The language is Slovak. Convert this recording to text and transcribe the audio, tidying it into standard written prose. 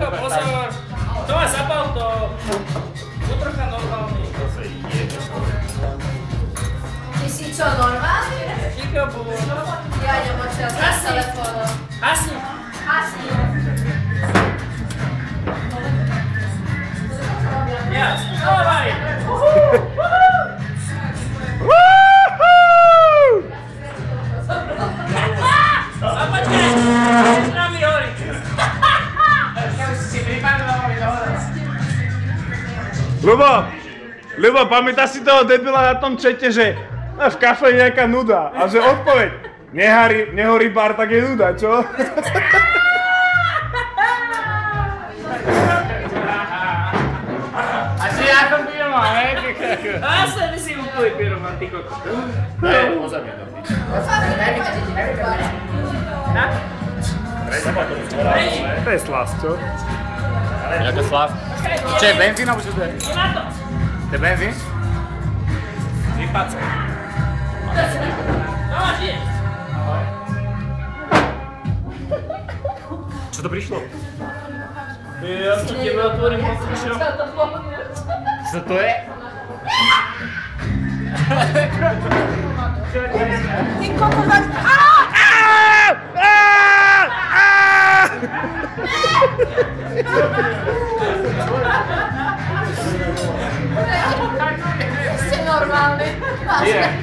Ticho, pozor. To má zapal to. To trocha normálny. To sa jebe. Ty si čo, normálny? Ticho, bolo. Ja idem odtiaľ s telefónom. Hasni. Hasni. Ja, dávaj. A počkaj, na mi horí. Ja už si pripadla moji dohoda. Ľubo, pamätáš si toho debila na tom čete, že v kafe je nejaká nuda a že odpoveď nehorí bar, tak je nuda, čo? Asi ja to pyroman, hej? A sa by si úplný pyroman, ty koko. Hej, pozor mi to. To je slas, čo? Jaká slav? Čo je benzín, alebo čo to je? Je na to. To je benzín? Vypácka. No máš je. Čo to prišlo? Ja som tebe otvorím poslušil. Co to je? Ty koko máš... Ste normálni.